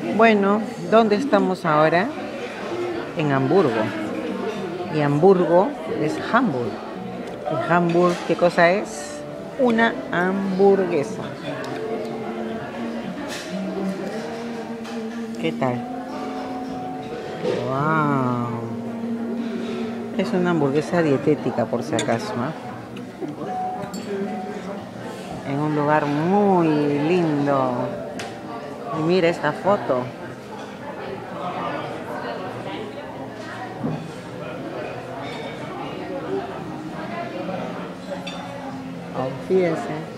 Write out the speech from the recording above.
Bueno, ¿dónde estamos ahora? En Hamburgo. Y Hamburgo es Hamburg. ¿Y Hamburg qué cosa es? Una hamburguesa. ¿Qué tal? ¡Wow! Es una hamburguesa dietética, por si acaso, ¿eh? En un lugar muy lindo. Y mira esta foto. Oh, fíjense.